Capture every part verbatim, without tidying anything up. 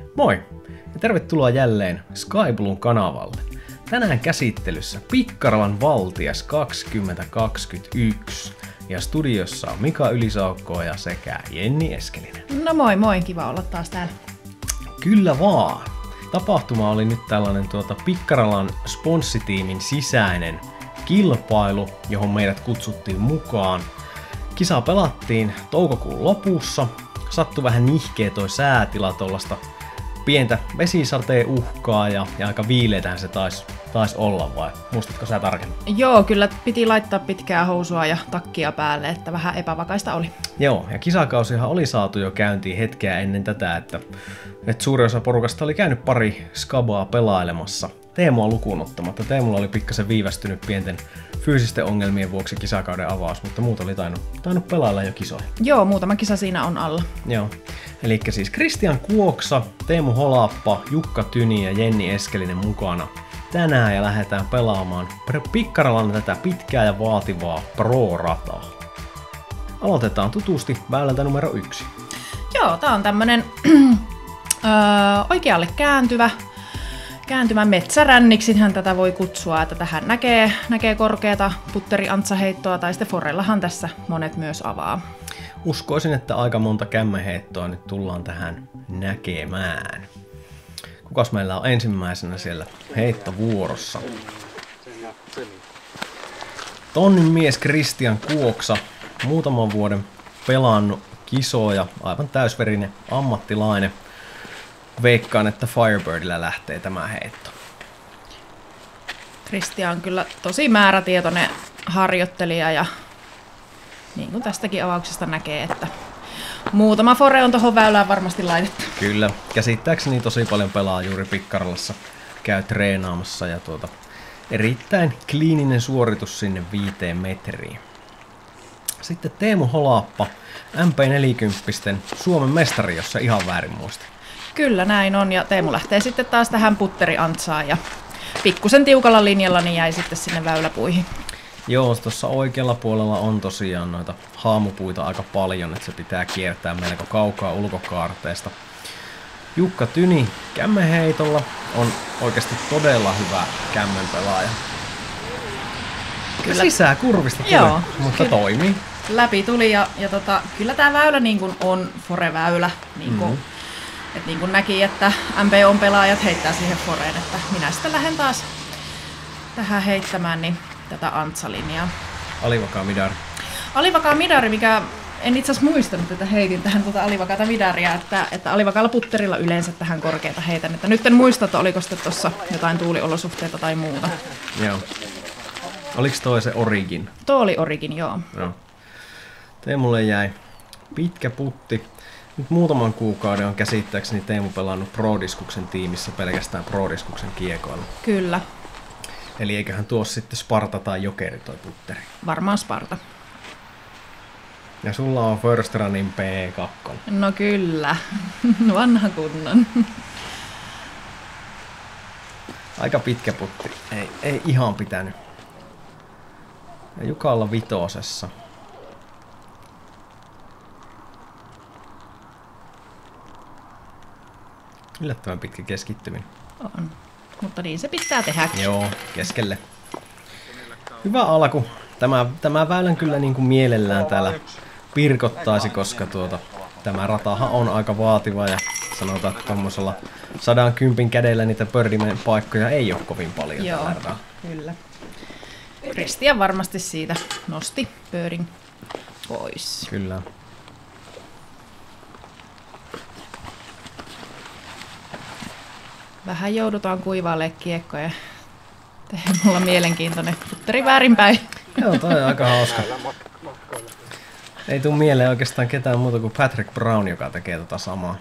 Moi ja tervetuloa jälleen Skybluun kanavalle. Tänään käsittelyssä Pikkaralan Valtias kaksituhattakaksikymmentäyksi ja studiossa on Mika Ylisaukkoja sekä Jenni Eskelinen. No moi moi, kiva olla taas täällä. Kyllä vaan. Tapahtuma oli nyt tällainen tuota Pikkaralan sponssitiimin sisäinen kilpailu, johon meidät kutsuttiin mukaan. Kisa pelattiin toukokuun lopussa. Sattui vähän nihkeä toi säätila, tollasta pientä vesisateen uhkaa ja, ja aika viileätähän se taisi tais olla, vai muistatko sä tarkemmin? Joo, kyllä piti laittaa pitkää housua ja takkia päälle, että vähän epävakaista oli. Joo, ja kisakausihan oli saatu jo käyntiin hetkeä ennen tätä, että, että suurin osa porukasta oli käynyt pari skabaa pelailemassa. Teemua lukuun ottamatta. Teemulla oli pikkasen viivästynyt pienten fyysisten ongelmien vuoksi kisakauden avaus, mutta muut oli tainnut, tainnut pelailla jo kisoja. Joo, muutama kisa siinä on alla. Joo. Eli siis Kristian Kuoksa, Teemu Holappa, Jukka Tyni ja Jenni Eskelinen mukana tänään ja lähdetään pelaamaan Pikkaralan tätä pitkää ja vaativaa Pro-rataa. Aloitetaan tutusti väylältä numero yksi. Joo, tää on tämmönen öö, oikealle kääntyvä, kääntyvä metsäränniksinhän tätä voi kutsua, että tähän näkee, näkee korkeata putteri-antsaheittoa tai sitten forellahan tässä monet myös avaa. Uskoisin, että aika monta kämmenheittoa nyt tullaan tähän näkemään. Kukas meillä on ensimmäisenä siellä heittovuorossa? Tonnin mies Kristian Kuoksa, muutaman vuoden pelannut kisoja, aivan täysverinen ammattilainen. Veikkaan, että Firebirdillä lähtee tämä heitto. Kristian on kyllä tosi määrätietoinen harjoittelija ja niin kuin tästäkin avauksesta näkee, että muutama fore on tuohon väylään varmasti laitettu. Kyllä, käsittääkseni tosi paljon pelaa juuri Pikkaralassa, käy treenaamassa ja tuota, erittäin kliininen suoritus sinne viiteen metriin. Sitten Teemu Holappa, M P neljäkymmentä Suomen mestari, jos se ihan väärin muista. Kyllä näin on, ja Teemu lähtee sitten taas tähän putteri-antsaan ja pikkusen tiukalla linjalla niin jäi sitten sinne väyläpuihin. Joo, tuossa oikealla puolella on tosiaan noita haamupuita aika paljon, että se pitää kiertää melko kaukaa ulkokaarteesta. Jukka Tyni kämmenheitolla on oikeasti todella hyvä kämmenpelaaja. Kyllä sisään kurvista tuli, joo, mutta kyllä toimii. Läpi tuli ja, ja tota, kyllä tämä väylä niin kun on fore-väylä. Niin kun, mm-hmm. Et niin kuin näki, että M P O-pelaajat heittää siihen foreen, että minä sitten lähden taas tähän heittämään niin tätä antsalinjaa. Alivakaa midari. Alivakaa midari, mikä en itse asiassa muistanut, että heitin tähän tuota alivakaata midaria, että, että alivakaalla putterilla yleensä tähän korkeata heitän. Että nyt en muista, että oliko sitten tuossa jotain tuuliolosuhteita tai muuta. Joo. Oliko toi se Origin? Tuo oli Origin, joo. Joo. Teemulle jäi pitkä putti. Nyt muutaman kuukauden on käsittääkseni Teemu pelannut Pro-diskuksen tiimissä pelkästään Pro-diskuksen kiekoilla. Kyllä. Eli eiköhän tuo sitten Sparta tai Jokeri toi putteri? Varmaan Sparta. Ja sulla on First Runin P kaksi. No kyllä, vanha kunnon. Aika pitkä putti, ei, ei ihan pitänyt. Ja Jukalla vitosessa. Yllättävän pitkä keskittyminen. On, mutta niin se pitää tehdä. Joo, keskelle. Hyvä alku. Tämä, tämä väylän kyllä niin kuin mielellään täällä pirkottaisi, koska tuota, tämä ratahan on aika vaativa ja sanotaan, että tuommoisella sadan kympin kädellä niitä pördimen paikkoja ei ole kovin paljon. Joo, tällä kyllä. Kristian varmasti siitä nosti pördin pois. Kyllä. Vähän joudutaan kuivaalle kiekkoja. Mulla mielenkiintoinen putteri väärinpäin. Joo, toi on aika hauska. Ei tuu mieleen oikeastaan ketään muuta kuin Patrick Brown, joka tekee tota samaa.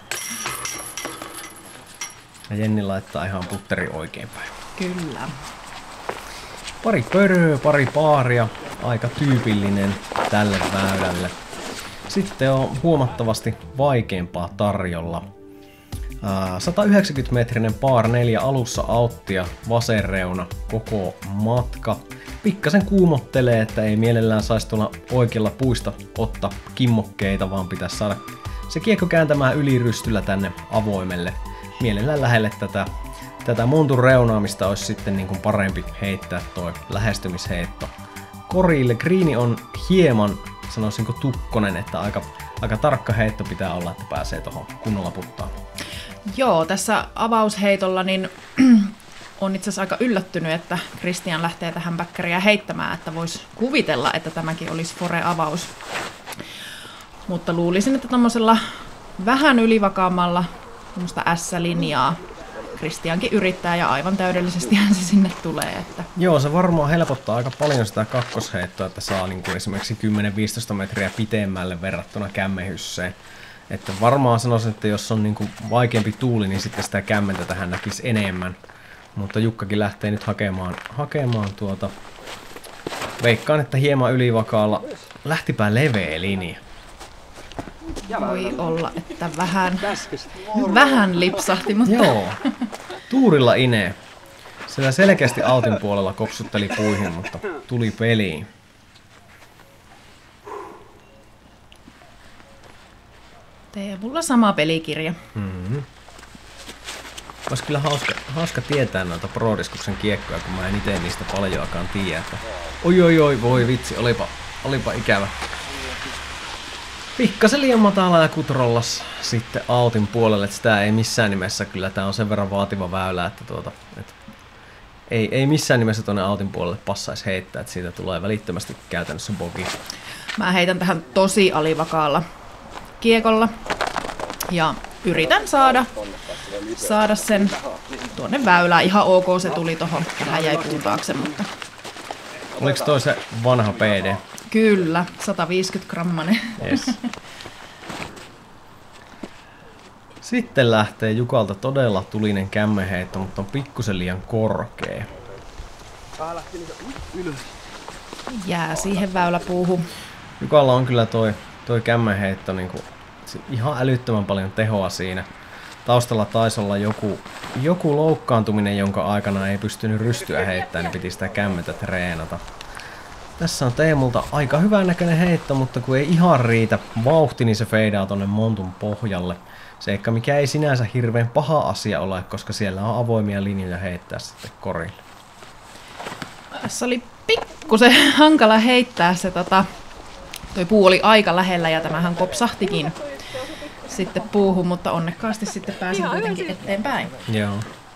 Ja Jenni laittaa ihan putteri oikeinpäin. Kyllä. Pari pöröä, pari paaria. Aika tyypillinen tälle väylälle. Sitten on huomattavasti vaikeampaa tarjolla. sata yhdeksänkymmentä metrinen paar neljä alussa auttia, vasen reuna, koko matka. Pikkasen kuumottelee, että ei mielellään saisi tuolla oikealla puista ottaa kimmokkeita, vaan pitäisi saada se kiekko kääntämään ylirystyllä tänne avoimelle mielellään lähelle tätä, tätä montun reunaamista olisi sitten niin kuin parempi heittää toi lähestymisheitto. Korille Greeni on hieman, sanoisinko tukkonen, että aika, aika tarkka heitto pitää olla, että pääsee tuohon kunnolla puttaan. Joo, tässä avausheitolla niin on itse asiassa aika yllättynyt, että Christian lähtee tähän backeria heittämään, että voisi kuvitella, että tämäkin olisi fore-avaus. Mutta luulisin, että tuommoisella vähän ylivakaammalla tuommoista S-linjaa Christiankin yrittää ja aivan täydellisesti hän se sinne tulee. Että. Joo, se varmaan helpottaa aika paljon sitä kakkosheittoa, että saa niin kuin esimerkiksi kymmenen viisitoista metriä pitemmälle verrattuna kämmehysseen. Että varmaan sanoisin, että jos on niin kuin vaikeampi tuuli, niin sitten sitä kämmentä tähän näkisi enemmän. Mutta Jukkakin lähtee nyt hakemaan, hakemaan tuota... Veikkaan, että hieman ylivakaalla lähtipä leveä linja. Voi olla, että vähän, vähän lipsahti, mutta... Joo, tuurilla inee. Siellä selkeästi altin puolella kopsutteli puihin, mutta tuli peliin. Teemulla sama pelikirja. Mm-hmm. Olisi kyllä hauska, hauska tietää noita Pro-diskuksen kiekkoja, kun mä en itse niistä paljoakaan tiedä. Että... Oi oi oi, voi vitsi, olipa, olipa ikävä. Pikkasen liian matala ja kutrollas sitten altin puolelle, että sitä ei missään nimessä, kyllä tää on sen verran vaativa väylä, että tuota, et ei, ei missään nimessä tuonne altin puolelle passaisi heittää, että siitä tulee välittömästi käytännössä bogi. Mä heitän tähän tosi alivakaalla kiekolla ja yritän saada, saada sen tuonne väylään. Ihan ok, se tuli tohon, vähän jäi puun taakse, mutta... Oliko toi se vanha P D? Kyllä, sata viisikymmentä grammanen. Yes. Sitten lähtee Jukalta todella tulinen kämmenheitto, mutta on pikkusen liian korkea. Jää siihen väyläpuuhun. Jukalla on kyllä toi, toi kämmenheitto niin kuin, ihan älyttömän paljon tehoa siinä. Taustalla taisi olla joku, joku loukkaantuminen, jonka aikana ei pystynyt rystyä heittämään, niin piti sitä kämmentä treenata. Tässä on Teemulta aika hyvän näköinen heitto, mutta kun ei ihan riitä vauhti, niin se feidaa tonne montun pohjalle. Seikka mikä ei sinänsä hirveän paha asia ole, koska siellä on avoimia linjoja heittää sitten korille. Tässä oli pikkusen hankala heittää se, tota, toi puu oli aika lähellä ja tämähän kopsahtikin sitten puuhun, mutta onnekkaasti sitten pääsin kuitenkin eteenpäin. Joo.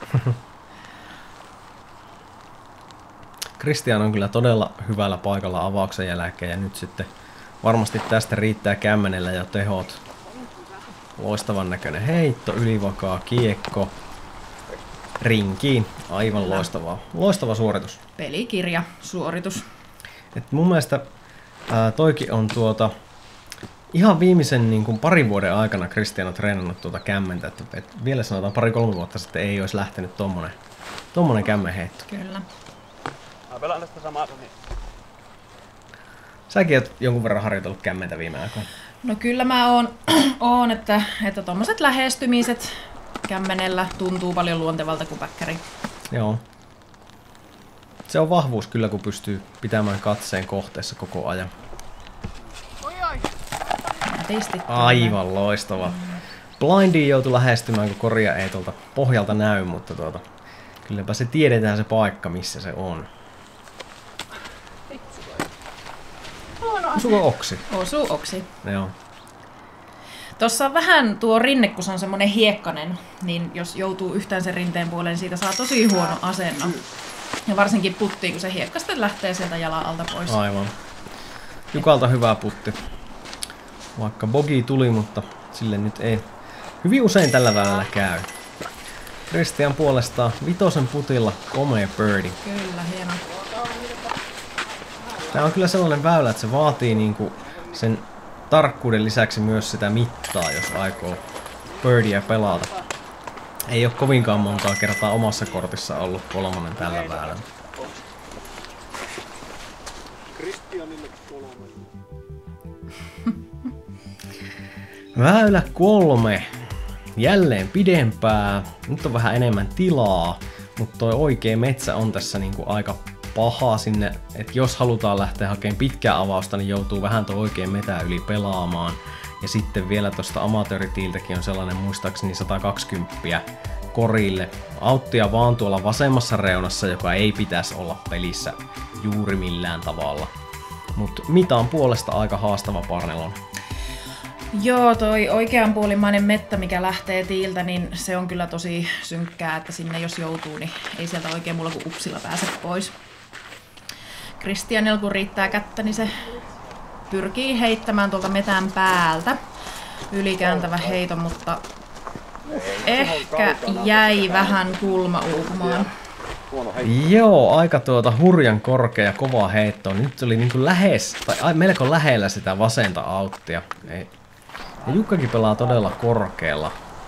Christian on kyllä todella hyvällä paikalla avauksen jälkeen ja nyt sitten varmasti tästä riittää kämmenellä jo tehot. Loistavan näköinen heitto, ylivakaa kiekko, rinkiin, aivan loistavaa. Loistava suoritus. Pelikirja, suoritus. Et mun mielestä ää, toikin on tuota, ihan viimeisen niin kuin parin vuoden aikana Christian on treenannut tuota kämmentä, että et vielä sanotaan pari-kolme vuotta sitten ei olisi lähtenyt tommonen, tommonen kämmenheitto. Kyllä. Säkin oot jonkun verran harjoitellut kämmentä viime aikoina. No kyllä mä oon, oon että, että tommoset lähestymiset kämmenellä tuntuu paljon luontevalta kuin päkkäri. Joo. Se on vahvuus kyllä, kun pystyy pitämään katseen kohteessa koko ajan. Aivan loistava. Blindiin joutui lähestymään, kun koria ei tuolta pohjalta näy, mutta tuota, kylläpä se tiedetään se paikka, missä se on. Osuuko oksi? Osuu oksi. Joo. Tossa on vähän tuo rinne, kun se on semmonen hiekkanen, niin jos joutuu yhtään sen rinteen puoleen, siitä saa tosi huono asennon. Ja varsinkin puttiin, kun se hiekka sitten lähtee sieltä jalan alta pois. Aivan. Jukalta hyvä putti. Vaikka bogi tuli, mutta sille nyt ei hyvin usein tällä välissä käy. Christian puolestaan vitosen putilla komea birdie. Kyllä, hieno. Tää on kyllä sellainen väylä, että se vaatii niinku sen tarkkuuden lisäksi myös sitä mittaa, jos aikoo birdiä pelata. Ei ole kovinkaan montaa kertaa omassa kortissa ollut kolmonen tällä väylällä. Väylä kolme. Jälleen pidempää. Nyt on vähän enemmän tilaa, mutta toi oikea metsä on tässä niinku aika paha sinne, että jos halutaan lähteä hakemaan pitkää avausta, niin joutuu vähän tuon oikein metää yli pelaamaan. Ja sitten vielä tuosta amatööritiiltäkin on sellainen muistaakseni sata kaksikymmentä korille. Auttia vaan tuolla vasemmassa reunassa, joka ei pitäisi olla pelissä juuri millään tavalla. Mutta mitan puolesta aika haastava Parnelon. Joo, toi oikeanpuolimainen mettä, mikä lähtee tiiltä, niin se on kyllä tosi synkkää, että sinne jos joutuu, niin ei sieltä oikein mulla kuin upsilla pääse pois. Kristianilla kun riittää kättä, niin se pyrkii heittämään tuolta metän päältä ylikääntävä heito, mutta ehkä jäi vähän kulma uupumaan. Joo, aika tuota hurjan korkea ja kova heitto. Nyt oli niinku lähes, tai melko lähellä sitä vasenta auttia. Ei. Ja Jukkakin pelaa todella korkealla.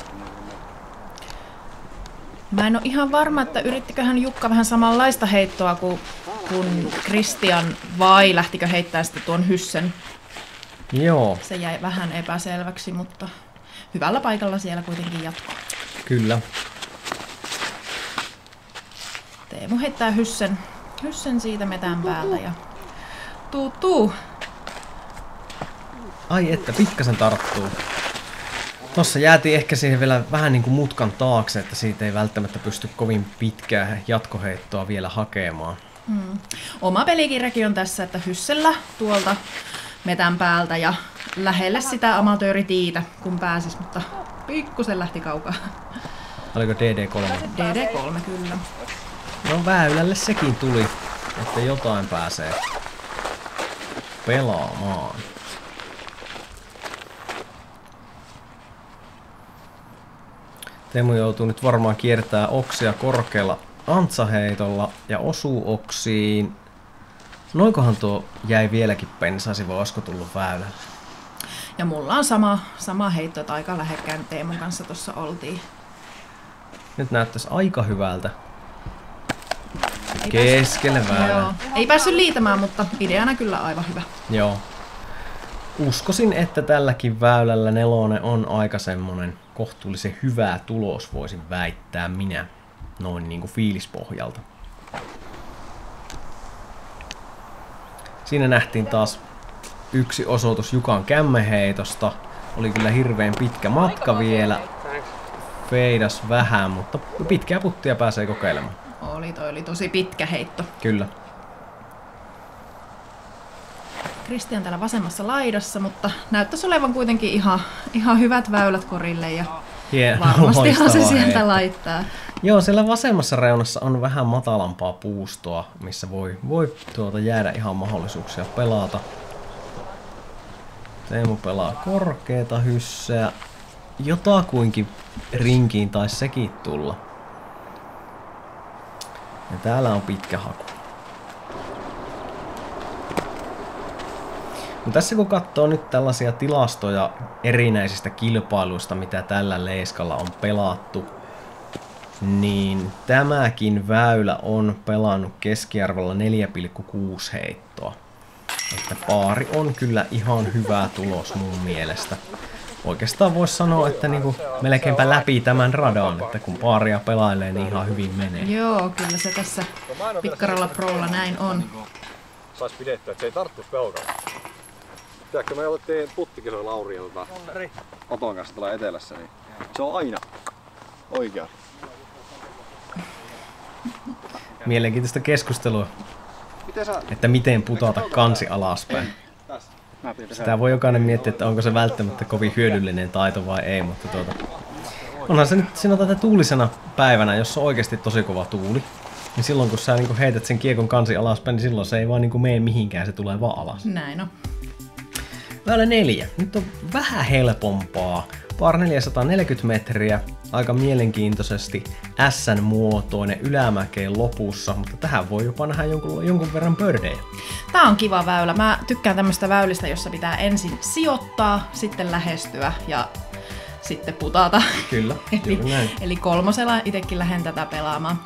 Mä en ole ihan varma, että yrittiköhän Jukka vähän samanlaista heittoa kuin, kuin Kristian, vai lähtikö heittää sitten tuon hyssen. Joo. Se jäi vähän epäselväksi, mutta hyvällä paikalla siellä kuitenkin jatkuu. Kyllä. Teemu heittää hyssen, hyssen siitä metän päältä ja tuu tuu. Ai että, pikkasen tarttuu. Tossa jäätiin ehkä siihen vielä vähän niin kuin mutkan taakse, että siitä ei välttämättä pysty kovin pitkää jatkoheittoa vielä hakemaan. Hmm. Oma pelikirjakin on tässä, että hyssellä tuolta metän päältä ja lähelle sitä amatööritiitä, kun pääsis, mutta pikkusen lähti kaukaa. Oliko D D kolme? D D kolme, kyllä. No väylälle sekin tuli, että jotain pääsee pelaamaan. Teemu joutuu nyt varmaan kiertää oksia korkealla antsaheitolla ja osuu oksiin. Noinkohan tuo jäi vieläkin pensasi, vai olisiko tullut väylälle? Ja mulla on sama, sama heitto, että aika lähekkään Teemun kanssa tuossa oltiin. Nyt näyttäisi aika hyvältä. Keskelle väylää. Ei päässyt liitämään, mutta ideana kyllä aivan hyvä. Joo. Uskoisin, että tälläkin väylällä nelonen on aika semmonen kohtuullisen hyvä tulos, voisin väittää minä. Noin niinku fiilispohjalta. Siinä nähtiin taas yksi osoitus Jukan kämmeheitosta. Oli kyllä hirveän pitkä matka vielä. Feidas vähän, mutta pitkää puttia pääsee kokeilemaan. Oli, toi oli tosi pitkä heitto. Kyllä. Kristian täällä vasemmassa laidassa, mutta näyttäisi olevan kuitenkin ihan, ihan hyvät väylät korille ja Hieno, varmastihan se sieltä heitto laittaa. Joo, siellä vasemmassa reunassa on vähän matalampaa puustoa, missä voi, voi tuota jäädä ihan mahdollisuuksia pelata. Teemu pelaa korkeata hysseä. Jotakuinkin rinkiin taisi sekin tulla. Ja täällä on pitkä haku. No tässä kun katsoo nyt tällaisia tilastoja erinäisistä kilpailuista, mitä tällä leiskalla on pelattu, niin tämäkin väylä on pelannut keskiarvolla neljä pilkku kuusi heittoa. Että paari on kyllä ihan hyvä tulos mun mielestä. Oikeastaan voisi sanoa, että niinku melkeinpä läpi tämän radan, että kun paaria pelailee, niin ihan hyvin menee. Joo, kyllä se tässä Pikkaralla Prolla näin on. Sais pidettyä, että se ei tarttuisi pelkalla. Tiedätkö, me otettiin puttikisoja Lauri ja tota, Oton kanssa tuolla etelässä, niin se on aina oikea. Mielenkiintoista keskustelua, että miten putata kansi alaspäin. Sitä voi jokainen miettiä, että onko se välttämättä kovin hyödyllinen taito vai ei, mutta tuota, onhan se nyt sanotaan, että tuulisena päivänä, jos on oikeasti tosi kova tuuli, niin silloin kun sä niinku heität sen kiekon kansi alaspäin, niin silloin se ei vaan niinku mene mihinkään, se tulee vaan alas. Näin on. Väylä neljä. Nyt on vähän helpompaa. Par neljäsataaneljäkymmentä metriä, aika mielenkiintoisesti S-muotoinen ylämäkeen lopussa, mutta tähän voi jopa nähdä jonkun, jonkun verran birdejä. Tää on kiva väylä. Mä tykkään tämmöistä väylistä, jossa pitää ensin sijoittaa, sitten lähestyä ja sitten putata. Kyllä, eli, näin. eli kolmosella itsekin lähden tätä pelaamaan.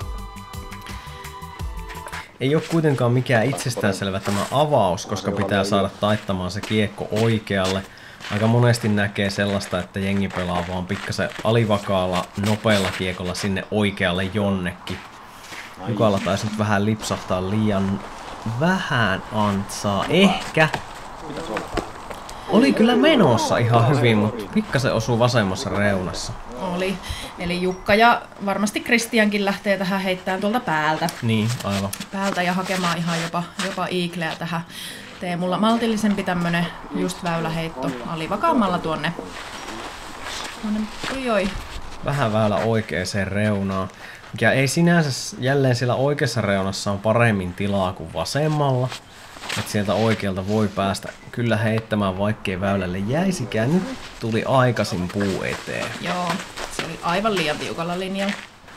Ei ole kuitenkaan mikään itsestäänselvä tämä avaus, koska pitää saada taittamaan se kiekko oikealle. Aika monesti näkee sellaista, että jengi pelaa vaan pikkasen alivakaalla, nopealla kiekolla sinne oikealle jonnekin. Jukalla taisi nyt vähän lipsahtaa liian vähän antsaa. Ehkä. Oli kyllä menossa ihan hyvin, mutta pikkasen osuu vasemmassa reunassa. Oli. Eli Jukka ja varmasti Kristiankin lähtee tähän heittämään tuolta päältä. Niin, aivan. Päältä ja hakemaan ihan jopa, jopa eagleä tähän. Teemulla maltillisempi tämmönen just väyläheitto alivakaammalla tuonne. tuonne oi, Vähän väylä oikeaan reunaan. Mikä ei sinänsä jälleen siellä oikeassa reunassa on paremmin tilaa kuin vasemmalla. Että sieltä oikealta voi päästä kyllä heittämään, vaikkei väylälle jäisikään. Nyt tuli aikaisin puu eteen. Joo, se oli aivan liian tiukalla linjalla.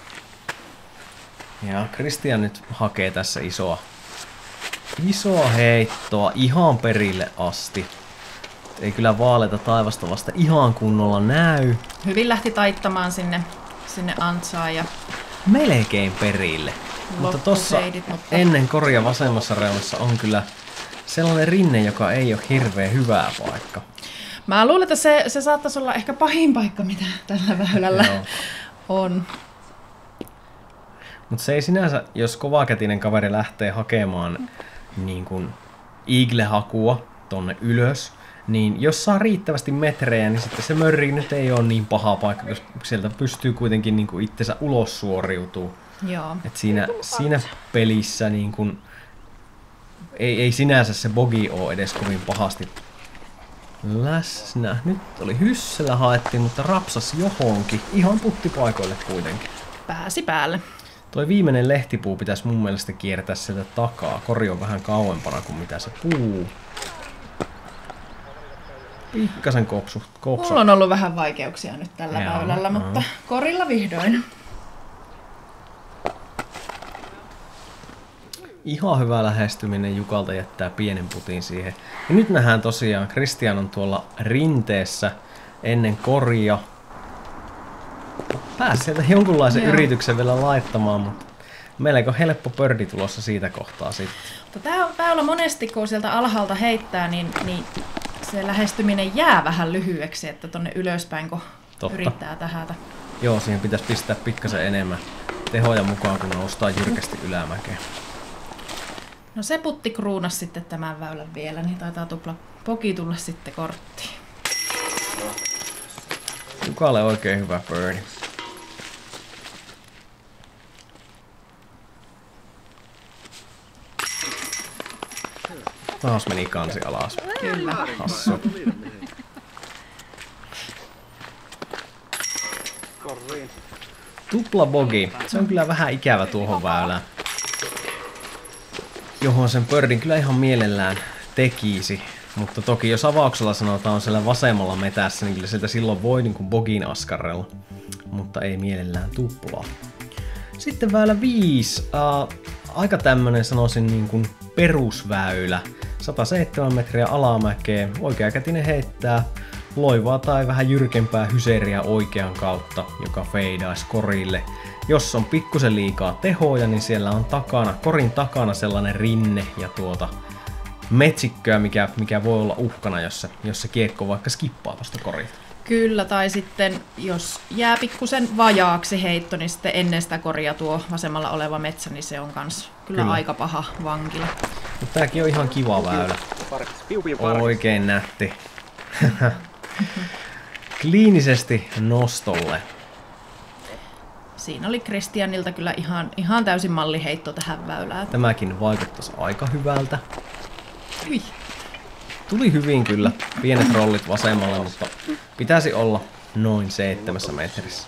Ja Kristian nyt hakee tässä isoa, isoa heittoa ihan perille asti. Ei kyllä vaaleita taivasta vasta ihan kunnolla näy. Hyvin lähti taittamaan sinne, sinne ansaan ja melkein perille. Mutta tossa mutta... ennen koria vasemmassa reunassa on kyllä sellainen rinne, joka ei ole hirveän hyvää paikka. Mä luulen, että se, se saattaisi olla ehkä pahin paikka, mitä tällä väylällä on. Mutta se ei sinänsä, jos kovakätinen kaveri lähtee hakemaan niin kuin eagle-hakua tonne ylös, niin jos saa riittävästi metrejä, niin sitten se mörri nyt ei ole niin paha paikka, koska sieltä pystyy kuitenkin niin kuin itsensä ulos suoriutuu. Joo. Et siinä, siinä pelissä niin kun, ei, ei sinänsä se bogi ole edes kovin pahasti läsnä. Nyt oli hyssellä haettiin, mutta rapsas johonkin. Ihan puttipaikoille kuitenkin. Pääsi päälle. Toi viimeinen lehtipuu pitäisi mun mielestä kiertää sieltä takaa. Kori on vähän kauempana kuin mitä se puu. Pikkasen kopsu. kopsu. Mulla on ollut vähän vaikeuksia nyt tällä Jaa, väylällä, jaa. mutta korilla vihdoin. Ihan hyvä lähestyminen Jukalta jättää pienen putin siihen. Ja nyt nähdään tosiaan, Kristian on tuolla rinteessä ennen koria. Pääsi sieltä jonkunlaisen Joo. yrityksen vielä laittamaan, mutta melko helppo pördi tulossa siitä kohtaa sitten. Mutta tää väylä monesti, kun sieltä alhaalta heittää, niin, niin se lähestyminen jää vähän lyhyeksi, että tonne ylöspäin, kun Totta. yrittää tähätä. Joo, siihen pitäisi pistää pikkasen enemmän tehoja mukaan, kun noustaa jyrkästi ylämäkeen. No se putti kruunas sitten tämän väylän vielä, niin taitaa tupla poki tulla sitten korttiin. Jukalle oikein hyvä birdie. Taas meni kansi alas. Kyllä. Hassu. Tupla bogi. Se on kyllä vähän ikävä tuohon väylään. Johon sen pördin kyllä ihan mielellään tekisi. Mutta toki jos avauksella sanotaan siellä vasemmalla metässä, niin kyllä sieltä silloin voi niin kuin bogin askarrella. Mutta ei mielellään tuplaa. Sitten väylä viisi. Äh, aika tämmönen sanoisin niin kuin perusväylä. sata seitsemän metriä alamäkeä. Oikeakätinen heittää loivaa tai vähän jyrkempää hyseriä oikean kautta, joka feidaisi korille. Jos on pikkusen liikaa tehoja, niin siellä on takana, korin takana sellainen rinne ja tuota metsikköä, mikä, mikä voi olla uhkana, jos se, jos se kiekko vaikka skippaa tuosta korilta. Kyllä, tai sitten jos jää pikkusen vajaaksi heitto, niin sitten ennen sitä koria tuo vasemmalla oleva metsä, niin se on kans kyllä, kyllä. aika paha vankila. Mutta tääkin on ihan kiva väylä. Oikein nätti. Kliinisesti nostolle. Siinä oli Kristianilta kyllä ihan, ihan täysin malliheitto tähän väylään. Tämäkin vaikuttaisi aika hyvältä. Ui. Tuli hyvin kyllä. Pienet rollit vasemmalle, mutta pitäisi olla noin seitsemässä metrissä.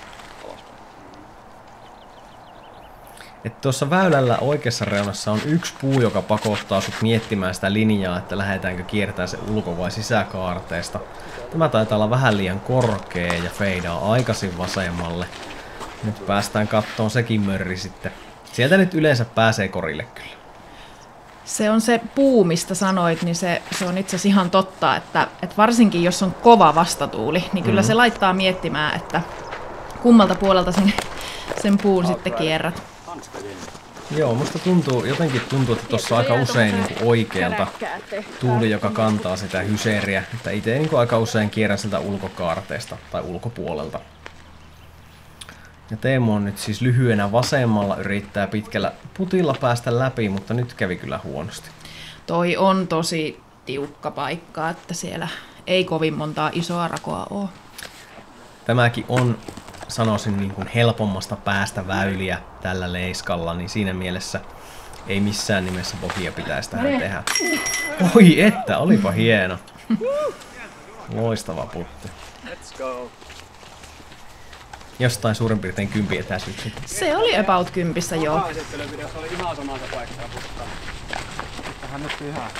Et tuossa väylällä oikeassa reunassa on yksi puu, joka pakottaa sut miettimään sitä linjaa, että lähdetäänkö kiertää se ulko- vai sisäkaarteesta. Tämä taitaa olla vähän liian korkea ja feidaa aikaisin vasemmalle. Nyt päästään kattoon sekin mörri sitten. Sieltä nyt yleensä pääsee korille kyllä. Se on se puu, mistä sanoit, niin se, se on itse asiassa ihan totta, että, että varsinkin jos on kova vastatuuli, niin kyllä mm. se laittaa miettimään, että kummalta puolelta sen, sen puun sitten kierrät. Joo, musta tuntuu, jotenkin tuntuu, että tuossa aika usein niin kuin oikealta tuuli, joka kantaa sitä hyseriä, että itse niin kuin aika usein kierrän sieltä ulkokaarteesta tai ulkopuolelta. Ja Teemu on nyt siis lyhyenä vasemmalla, yrittää pitkällä putilla päästä läpi, mutta nyt kävi kyllä huonosti. Toi on tosi tiukka paikka, että siellä ei kovin montaa isoa rakoa ole. Tämäkin on, sanoisin, niin kuin helpommasta päästä väyliä tällä leiskalla, niin siinä mielessä ei missään nimessä pohjia pitäisi tähän tehdä. Oi että, olipa hieno. Loistava putti. Let's go. Jostain suurin piirtein kympi etäisyyksiä. Se oli about kympissä joo. Esittelyvideossa oli ihan samassa paikkaa puttaa. Tähän nyt ihan.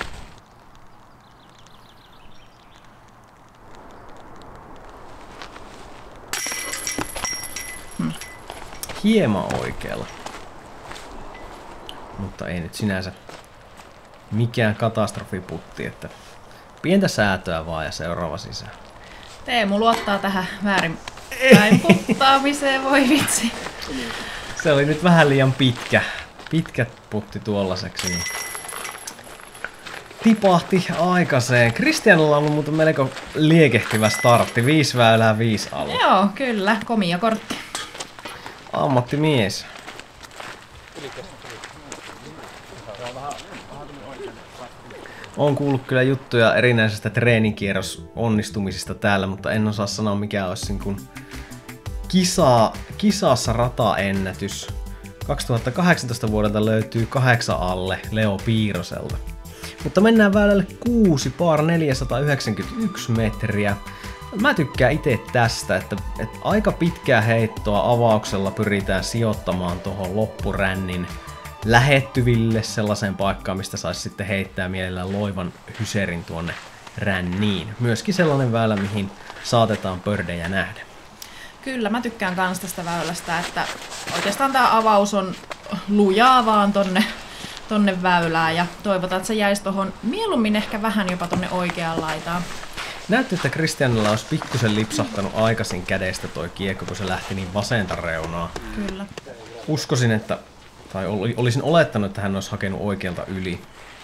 Hmm. Hieman oikealla. Mutta ei nyt sinänsä mikään katastrofiputti, että pientä säätöä vaan ja seuraava sisään. Teemu luottaa tähän väärin päin puttaamiseen, voi vitsi. Se oli nyt vähän liian pitkä. Pitkä putti tuollaiseksi. Niin tipahti aikaiseen. Kristianilla on ollut muuten melko liekehtivä startti. Viisi väylää, viisi alla. Joo, kyllä. Komia kortti. Ammattimies. Olen kuullut kyllä juttuja erinäisistä treenikierros onnistumisista täällä, mutta en osaa sanoa mikä olisi niin kuin kisa, kisassa rataennätys. kaksituhattakahdeksantoista vuodelta löytyy kahdeksan alle Leo Piiroselta. Mutta mennään väylälle kuusi par neljäsataayhdeksänkymmentäyksi metriä. Mä tykkään itse tästä, että, että aika pitkää heittoa avauksella pyritään sijoittamaan tuohon loppurännin lähettyville sellaiseen paikkaan, mistä saisi sitten heittää mielellään loivan hyserin tuonne ränniin. Myöskin sellainen väylä, mihin saatetaan pördejä nähdä. Kyllä, mä tykkään kans tästä väylästä, että oikeastaan tää avaus on lujaa vaan tonne, tonne väylään ja toivotaan, että se jäisi tohon mieluummin ehkä vähän jopa tonne oikeaan laitaan. Näytti, että Kristianilla olisi pikkusen lipsahtanut aikaisin kädestä toi kiekko, kun se lähti niin vasenta reunaa. Kyllä. Uskoisin, että, tai olisin olettanut, että hän olisi hakenut oikealta yli.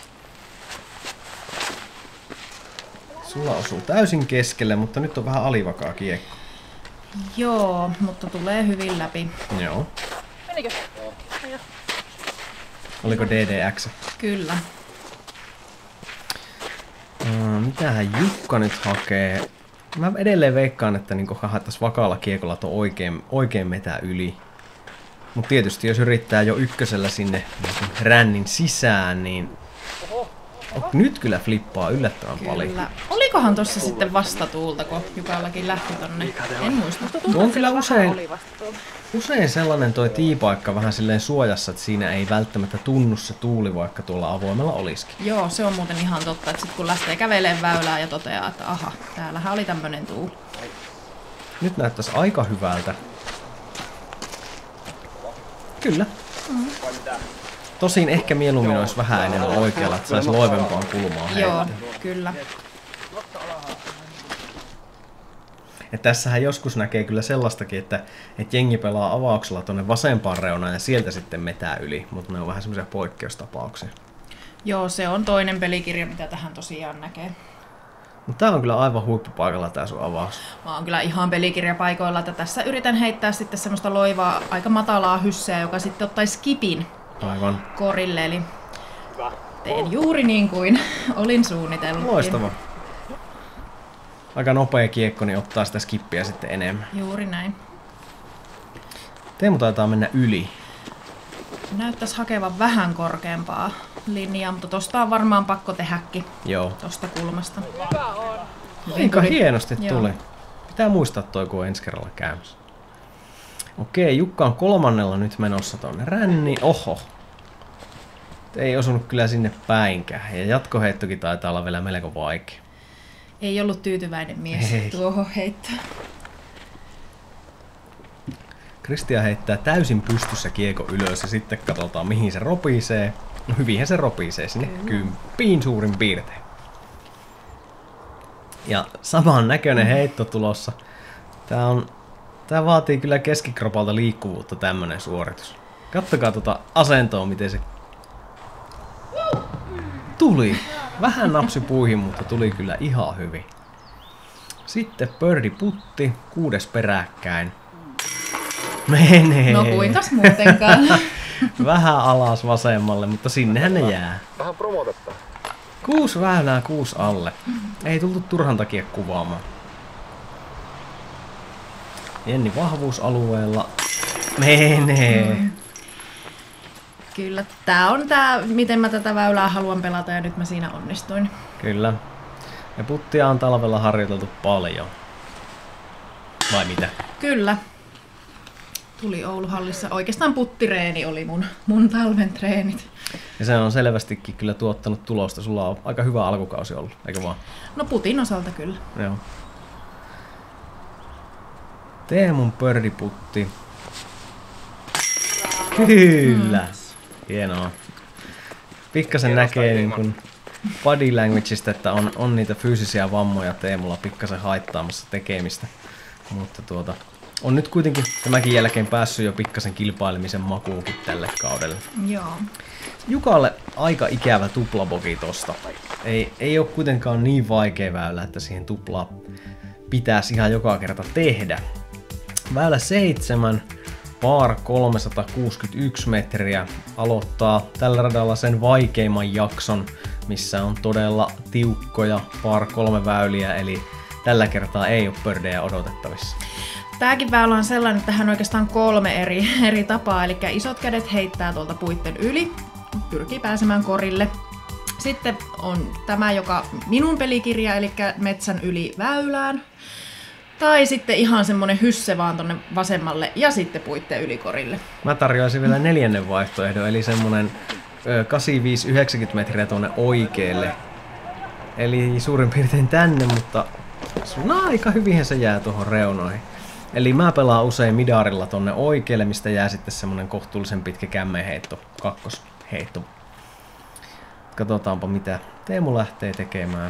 Sulla osuu täysin keskelle, mutta nyt on vähän alivakaa kiekko. Joo, mutta tulee hyvin läpi. Joo. Menikö? Oliko D D X? Kyllä. Uh, mitähän Jukka nyt hakee? Mä edelleen veikkaan, että niin haettaisiin vakaalla kiekolla tuon oikein, oikein metää yli. Mutta tietysti jos yrittää jo ykkösellä sinne rännin sisään, niin oh, nyt kyllä flippaa yllättävän Kyllä. paljon. Olikohan tossa sitten vastatuulta, kun Jukallakin lähti tonne? En muista. Tuo on kyllä usein, usein sellainen toi tiipaikka vähän silleen suojassa, että siinä ei välttämättä tunnu se tuuli, vaikka tuolla avoimella olisikin. Joo, se on muuten ihan totta, että sit kun lähtee kävelemään väylää ja toteaa, että aha, täällähän oli tämmönen tuuli. Nyt näyttäisi aika hyvältä. Kyllä. Mm. Tosin ehkä mieluummin olisi vähän enemmän oikealla, että saisi loivempaan kulmaan heittää. Joo, kyllä. Et tässähän joskus näkee kyllä sellaistakin, että, että jengi pelaa avauksella tuonne vasempaan reunaan ja sieltä sitten metää yli, mutta ne on vähän semmoisia poikkeustapauksia. Joo, se on toinen pelikirja, mitä tähän tosiaan näkee. Mutta tää on kyllä aivan huippupaikalla tää sun avaus. Mä oon kyllä ihan pelikirjapaikoilla, että tässä yritän heittää sitten semmoista loivaa, aika matalaa hysseä, joka sitten ottaisi skipin Aivan. korille, eli teen juuri niin kuin olin suunnitellut. Loistava. Aika nopea kiekko, niin ottaa sitä skippiä sitten enemmän. Juuri näin. Teemu taitaa mennä yli. Näyttäisi hakevan vähän korkeampaa linjaa, mutta tosta on varmaan pakko tehdäkin. Joo. Tosta kulmasta. Aika hienosti Joo. tuli. Pitää muistaa toi, kun on ensi kerralla käymässä. Okei, Jukka on kolmannella nyt menossa tonne ränniin. Oho. Ei osunut kyllä sinne päinkään. Ja jatkoheittokin taitaa olla vielä melko vaikea. Ei ollut tyytyväinen mies Ei. tuohon heittoon. Kristian heittää täysin pystyssä kiekko ylös ja sitten katsotaan mihin se ropisee. No hyvinhän se ropisee sinne mm. kymppiin suurin piirtein. Ja saman näköinen heitto tulossa. Tää, on, tää vaatii kyllä keskikropalta liikkuvuutta tämmönen suoritus. Kattokaa tota asentoa miten se tuli. Vähän napsi puihin, mutta tuli kyllä ihan hyvin. Sitten birdie putti, kuudes peräkkäin. Menee. No kuinkas muutenkaan. Vähän alas vasemmalle, mutta sinnehän ne jää. Vähän promotetta. Kuusi väylää, kuusi alle. Ei tultu turhan takia kuvaamaan. Jenni vahvuusalueella. Menee. Mm. Kyllä, tää on tää, miten mä tätä väylää haluan pelata ja nyt mä siinä onnistuin. Kyllä. Ja puttia on talvella harjoiteltu paljon. Vai mitä? Kyllä. Tuli Ouluhallissa. Oikeastaan puttireeni oli mun, mun talven treenit. Ja se on selvästikin kyllä tuottanut tulosta. Sulla on aika hyvä alkukausi ollut, eikö vaan? No putin osalta kyllä. Joo. Teemun pördiputti. Kyllä. Mm. Hienoa. Pikkasen näkee niin kuin body languageista, että on, on niitä fyysisiä vammoja Teemulla pikkasen haittaamassa tekemistä. Mutta tuota, on nyt kuitenkin tämäkin jälkeen päässyt jo pikkasen kilpailemisen makuukin tälle kaudelle. Joo. Jukalle aika ikävä tuplabogi tosta. Ei, ei ole kuitenkaan niin vaikea väylä, että siihen tuplaa pitäisi ihan joka kerta tehdä. Väylä seitsemän, par kolmesataakuusikymmentäyksi metriä, aloittaa tällä radalla sen vaikeimman jakson, missä on todella tiukkoja par kolme väyliä, eli tällä kertaa ei ole pördejä odotettavissa. Tääkin väylä on sellainen, että tähän on oikeastaan kolme eri, eri tapaa, eli isot kädet heittää tuolta puitten yli, pyrkii pääsemään korille. Sitten on tämä, joka minun pelikirja, eli metsän yli väylään. Tai sitten ihan semmonen hysse vaan tonne vasemmalle ja sitten puitten yli korille. Mä tarjoaisin vielä neljännen vaihtoehdon, eli semmonen kahdeksankymmentäviisi yhdeksänkymmentä metriä tuonne oikealle. Eli suurin piirtein tänne, mutta sun aika hyvinhän se jää tuohon reunoihin. Eli mä pelaan usein midarilla tonne oikealle, mistä jää sitten semmonen kohtuullisen pitkä kämmenheitto, kakkosheitto. Katsotaanpa mitä Teemu lähtee tekemään.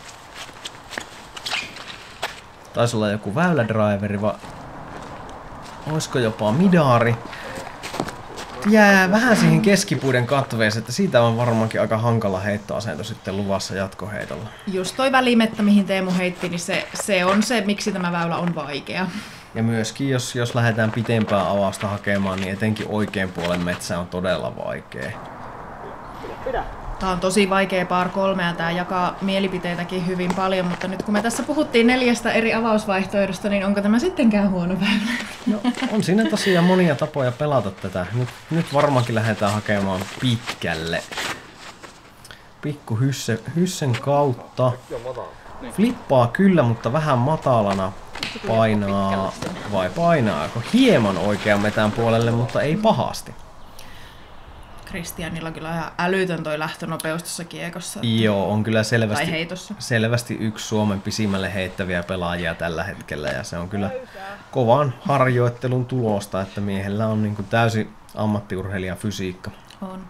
Taisi olla joku väylädriveri, vai olisiko jopa midari. Jää vähän siihen keskipuiden katveeseen, että siitä on varmaankin aika hankala heittoasento sitten luvassa jatkoheitolla. Just toi välimettä, mihin Teemu heitti, niin se, se on se, miksi tämä väylä on vaikea. Ja myöskin, jos, jos lähdetään pitempää avausta hakemaan, niin etenkin oikean puolen metsä on todella vaikea. Tämä on tosi vaikea par kolme ja tämä jakaa mielipiteitäkin hyvin paljon, mutta nyt kun me tässä puhuttiin neljästä eri avausvaihtoehdosta, niin onko tämä sittenkään huono väylä? No, on siinä tosiaan monia tapoja pelata tätä. Nyt, nyt varmaankin lähdetään hakemaan pitkälle. Pikku hysse, hyssen kautta. Flippaa kyllä, mutta vähän matalana painaa, vai painaako hieman oikean metän puolelle, mutta ei pahasti. Kristianilla on kyllä ihan älytön toi lähtönopeus tuossa kiekossa. Joo, on kyllä selvästi, heitossa. selvästi yksi Suomen pisimmälle heittäviä pelaajia tällä hetkellä. Ja se on kyllä kovan harjoittelun tulosta, että miehellä on niin kuin täysin ammattiurheilijan fysiikka. On.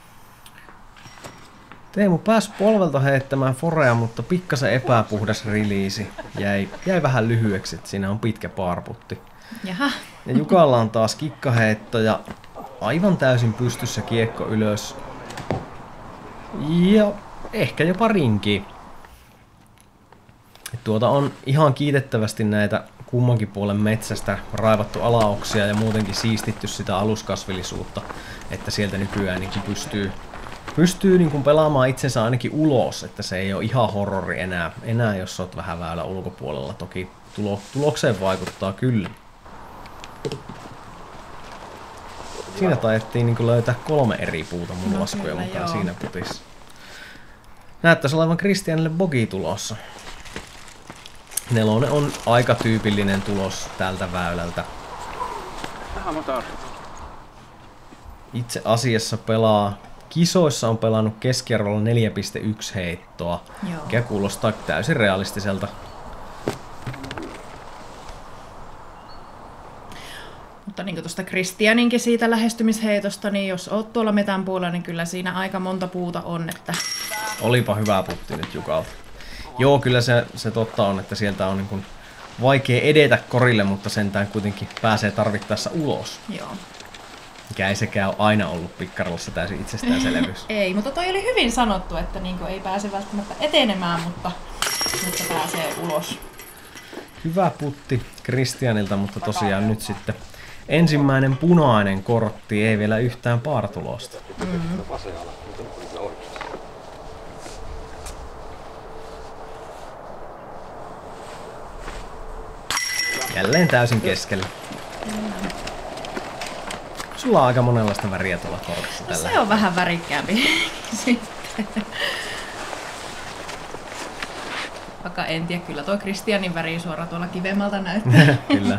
Teemu pääsi polvelta heittämään forea, mutta pikkasen epäpuhdas release jäi, jäi vähän lyhyeksi, että siinä on pitkä parputti. Jaha. Ja Jukalla on taas kikkaheitto ja aivan täysin pystyssä kiekko ylös. Ja ehkä jopa rinki. Tuota on ihan kiitettävästi näitä kummankin puolen metsästä raivattu alaoksia ja muutenkin siistitty sitä aluskasvillisuutta, että sieltä nykyään niin pystyy, pystyy niin pelaamaan itsensä ainakin ulos, että se ei ole ihan horrori enää, enää jos olet vähän väylä ulkopuolella. Toki tulo, tulokseen vaikuttaa kyllä. Siinä taidettiin niin löytää kolme eri puuta mun no, laskujen mukaan joo. Siinä putissa. Näyttäisi olevan Kristianille bogi tulossa. Nelonen on aika tyypillinen tulos tältä väylältä. Itse asiassa pelaa, kisoissa on pelannut keskiarvolla neljä pilkku yksi heittoa, joo. Mikä kuulostaa täysin realistiselta. Mutta niin kuin tuosta Kristianinkin siitä lähestymisheitosta, niin jos oot tuolla metän puolella, niin kyllä siinä aika monta puuta on. Että... Olipa hyvä putti nyt Jukalta. Joo, kyllä se, se totta on, että sieltä on niin kuin vaikea edetä korille, mutta sentään kuitenkin pääsee tarvittaessa ulos. Joo. Mikä ei sekään ole aina ollut pikkarallassa täysin itsestäänselvyys. Ei, mutta toi oli hyvin sanottu, että niin kuin ei pääse välttämättä etenemään, mutta, mutta pääsee ulos. Hyvä putti Kristianilta, mutta tosiaan nyt sitten ensimmäinen punainen kortti, ei vielä yhtään paartulosta. Mm. Jälleen täysin keskellä. Sulla on aika monenlaista väriä tuolla kortissa tällä. Se on vähän värikkäämpi sitten. Vaikka en tiedä, kyllä tuo Kristianin värisuora tuolla kivemmalta näyttää. Kyllä.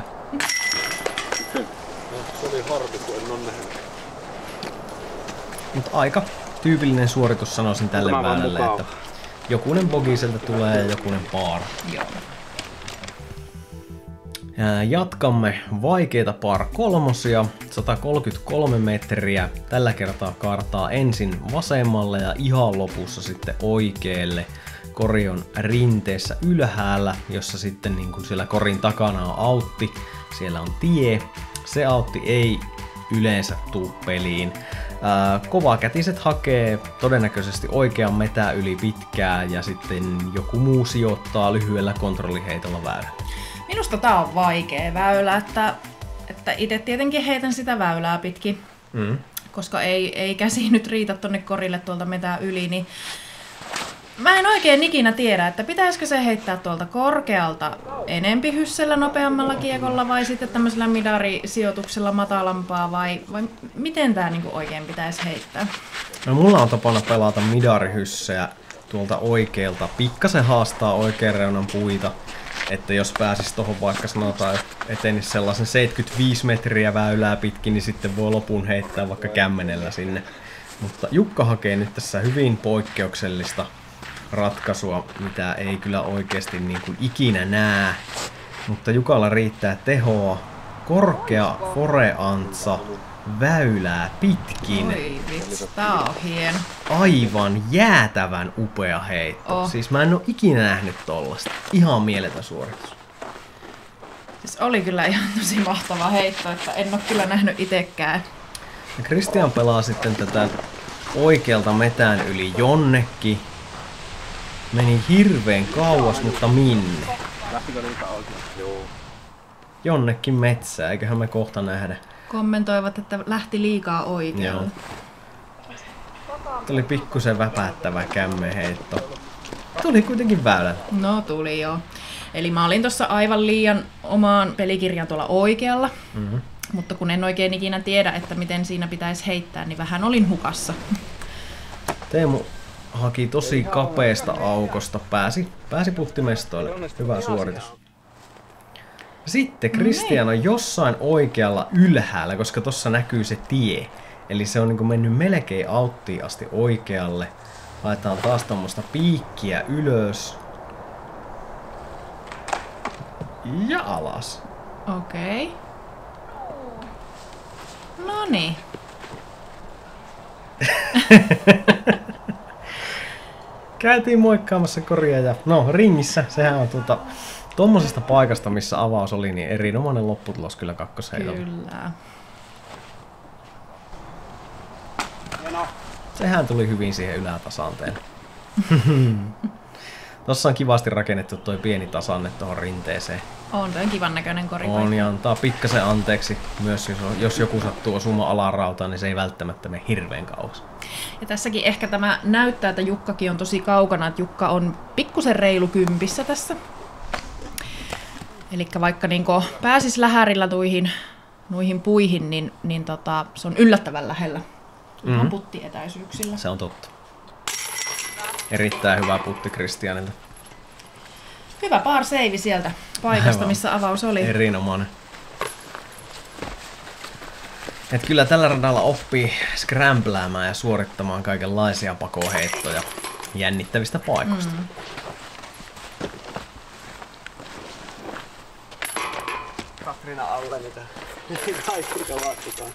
Se oli harmi, kun en ole nähnyt. Mutta aika tyypillinen suoritus sanoisin tälle väylälle, että jokunen bogi sieltä tulee ja jokunen par. Joo. Jatkamme vaikeita par kolmosia, sata kolmekymmentäkolme metriä. Tällä kertaa kaartaa ensin vasemmalle ja ihan lopussa sitten oikealle. Kori on rinteessä ylhäällä, jossa sitten niin kun siellä korin takana on autti, siellä on tie. Se autti ei yleensä tuu peliin. Ää, kovakätiset hakee todennäköisesti oikean metää yli pitkään ja sitten joku muu sijoittaa lyhyellä kontrolliheitolla väylän. Minusta tää on vaikea väylä, että, että itse tietenkin heitän sitä väylää pitkin, mm. koska ei, ei käsi nyt riitä tonne korille tuolta metää yli, niin mä en oikein ikinä tiedä, että pitäisikö se heittää tuolta korkealta enempi hyssellä nopeammalla kiekolla vai sitten tämmöisellä midarisijoituksella matalampaa vai, vai miten tää niinku oikein pitäisi heittää? No mulla on tapana pelata midarihyssejä tuolta oikealta, pikkasen haastaa oikean reunan puita, että jos pääsis tohon vaikka sanotaan, etenis sellaisen seitsemänkymmentäviisi metriä väylää pitkin, niin sitten voi lopun heittää vaikka kämmenellä sinne. Mutta Jukka hakee nyt tässä hyvin poikkeuksellista ratkaisua, mitä ei kyllä oikeasti niin kuin ikinä näe. Mutta Jukalla riittää tehoa. Korkea foreantsa väylää pitkin. Oi vitsi, tää on hieno. Aivan jäätävän upea heitto. Oh. Siis mä en oo ikinä nähnyt tollasta. Ihan mieletön suoritus. Siis oli kyllä ihan tosi mahtava heitto, että en oo kyllä nähnyt itekään. Ja Kristian pelaa sitten tätä oikealta metään yli jonnekin. Meni hirveän kauas, mutta minne? Lähtikö niitä oikein? Joo. Jonnekin metsään, eiköhän me kohta nähdä. Kommentoivat, että lähti liikaa oikealle. Tuli pikkusen väpättävä kämmenheitto. Tuli kuitenkin väylän. No tuli joo. Eli mä olin tossa aivan liian omaan pelikirjan tuolla oikealla. Mm-hmm. Mutta kun en oikein ikinä tiedä, että miten siinä pitäisi heittää, niin vähän olin hukassa. Teemu haki tosi kapeasta aukosta, pääsi, pääsi puttimestoille. Hyvä suoritus. Sitten Kristian on jossain oikealla ylhäällä, koska tossa näkyy se tie. Eli se on niin kuin mennyt melkein auttiin asti oikealle. Laitetaan taas tommoista piikkiä ylös. Ja alas. Okei. Okay. Noniin. Käytiin moikkaamassa koria ja no ringissä, sehän on tuota, tommosesta paikasta missä avaus oli, niin erinomainen lopputulos kyllä kakkosheidolla. Kyllä. Sehän tuli hyvin siihen ylätasanteelle. Tossa on kivasti rakennettu toi pieni tasanne tuohon rinteeseen. On toi kivan näköinen koripaikka. On ja antaa pikkasen anteeksi myös, jos, jos joku sattuu osumaan alarautaan, niin se ei välttämättä mene hirveän kauas. Ja tässäkin ehkä tämä näyttää, että Jukkakin on tosi kaukana, että Jukka on pikkusen reilu kympissä tässä. Eli vaikka niinku pääsis lähärillä nuihin, nuihin puihin, niin, niin tota, se on yllättävän lähellä. Ihan mm-hmm. puttietäisyyksillä. Se on totta. Erittäin hyvä putti Kristianilta. Hyvä par seivi sieltä paikasta, aivan, missä avaus oli. Erinomainen. Et kyllä tällä radalla oppii scrambläämään ja suorittamaan kaikenlaisia pakoheittoja jännittävistä paikoista. Mm. Katriina alle mitä. Kaikki kavattukaan.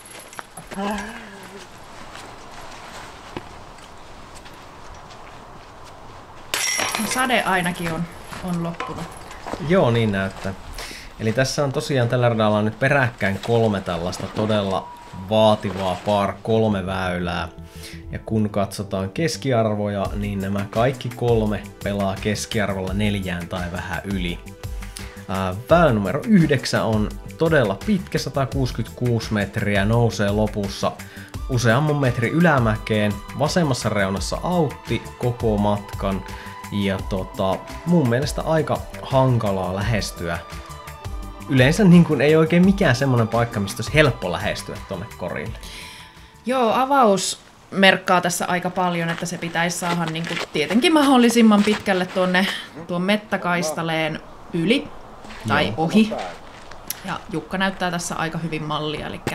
No, sade ainakin on, on loppunut. Joo, niin näyttää. Eli tässä on tosiaan tällä radalla nyt peräkkäin kolme tällaista todella vaativaa par kolme väylää. Ja kun katsotaan keskiarvoja, niin nämä kaikki kolme pelaa keskiarvolla neljään tai vähän yli. Väylä numero yhdeksän on todella pitkä, sata kuusikymmentäkuusi metriä, nousee lopussa useamman metrin ylämäkeen. Vasemmassa reunassa autti koko matkan ja tota, mun mielestä aika hankalaa lähestyä. Yleensä niin kun ei oikein mikään semmoinen paikka, mistä olisi helppo lähestyä tuonne korille. Joo, avaus merkkaa tässä aika paljon, että se pitäisi saada niin kuin tietenkin mahdollisimman pitkälle tuonne tuon mettäkaistaleen yli tai Joo. ohi. Ja Jukka näyttää tässä aika hyvin mallia, eli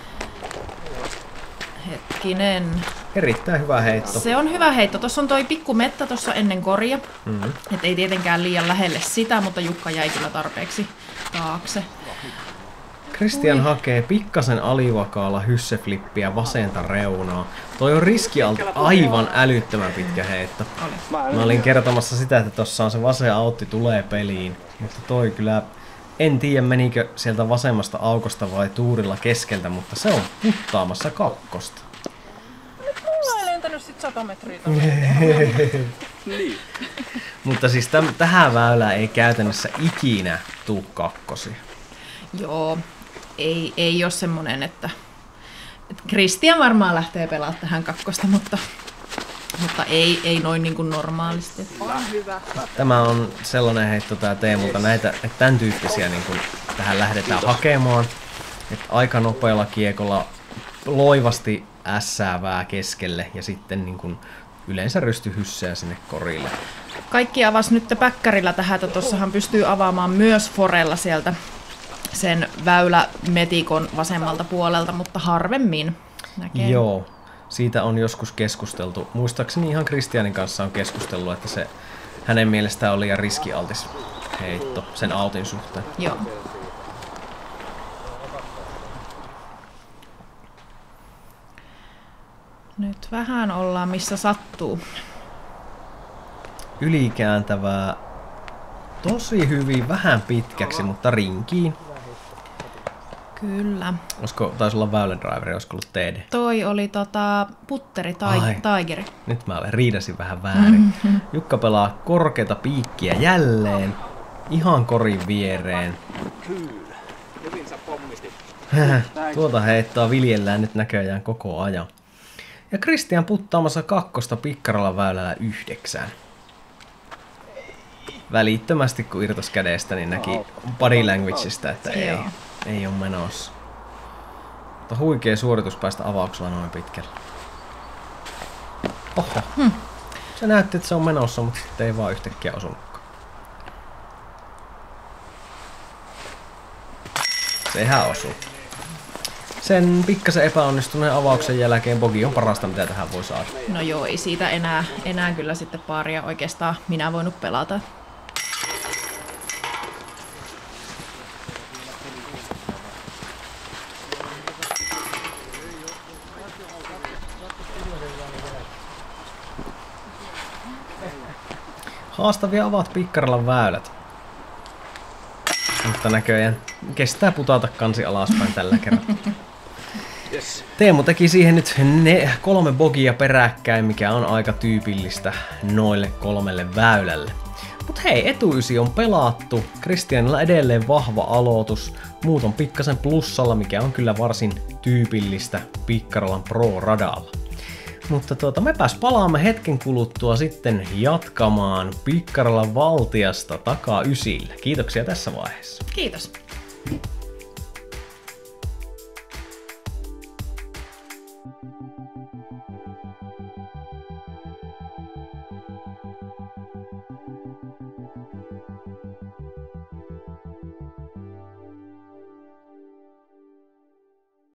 hetkinen. Erittäin hyvä heitto. Se on hyvä heitto. Tuossa on toi pikku mettä tuossa ennen koria. Mm-hmm. Et ei tietenkään liian lähelle sitä, mutta Jukka jäi kyllä tarpeeksi taakse. Christian Ui. hakee pikkasen alivakaalla hysseflippiä vasenta reunaa. Toi on riskialti aivan älyttömän pitkä heitto. Oli. Mä olin kertomassa sitä, että tossa on se vasen autti tulee peliin. Mutta toi kyllä, en tiedä menikö sieltä vasemmasta aukosta vai tuurilla keskeltä, mutta se on puttaamassa kakkosta. Mulla ei lentänyt sit sata metriä. Niin. Mutta siis täm, tähän väylään ei käytännössä ikinä tuu kakkosia. Joo, ei, ei ole semmonen, että, että Christian varmaan lähtee pelaamaan tähän kakkosta, mutta, mutta ei, ei noin niin kuin normaalisti. Tämä on sellainen heitto tää Teemulta, näitä, että tämän tyyppisiä niin kuin tähän lähdetään Kiitos. hakemaan. Että aika nopealla kiekolla loivasti ässäävää keskelle ja sitten niin kuin yleensä rystyhyssää sinne korille. Kaikki avasi nyt päkkärillä tähän, että tuossahan pystyy avaamaan myös forella sieltä sen väylämetikon vasemmalta puolelta, mutta harvemmin näkee. Joo, siitä on joskus keskusteltu. Muistaakseni ihan Christianin kanssa on keskustellut, että se hänen mielestään oli liian riskialtis heitto sen autin suhteen. Joo. Nyt vähän ollaan missä sattuu. Ylikääntävää tosi hyvin, vähän pitkäksi, mutta rinkiin. Kyllä. Olisiko, taisi olla väyländraiveri, olisiko ollut T D? Toi oli tota, putteri tai Tigeri. Nyt mä olen riidasin vähän väärin. Mm-hmm. Jukka pelaa korkeata piikkiä jälleen. Ihan korin viereen. Kyllä. Hyvin sä pommitit. Tuota heittoa viljellään nyt näköjään koko ajan. Ja Christian puttaamassa kakkosta Pikkaralan väylällä yhdeksään. Välittömästi kun irtos kädestä, niin näki body languageista, että ei, ei ole menossa. Mutta huikea suoritus päästä avauksella noin pitkälle. Oho. Hmm. Se näytti, että se on menossa, mutta sitten ei vaan yhtäkkiä osunutkaan. Sehän osuu. Sen pikkasen epäonnistuneen avauksen jälkeen bogi on parasta, mitä tähän voi saada. No joo, ei siitä enää, enää kyllä sitten paaria oikeastaan minä voinut pelata. Haastavia ovat Pikkaralan väylät. Mutta näköjään kestää putata kansi alaspäin tällä kerralla. Yes. Teemu teki siihen nyt ne kolme bogia peräkkäin, mikä on aika tyypillistä noille kolmelle väylälle. Mut hei, etuysi on pelattu. Christianilla edelleen vahva aloitus. Muut on pikkasen plussalla, mikä on kyllä varsin tyypillistä Pikkaralan Pro-radalla. Mutta tuota, mepäs palaamme hetken kuluttua sitten jatkamaan Pikkaralan Valtiasta takaa ysillä. Kiitoksia tässä vaiheessa. Kiitos.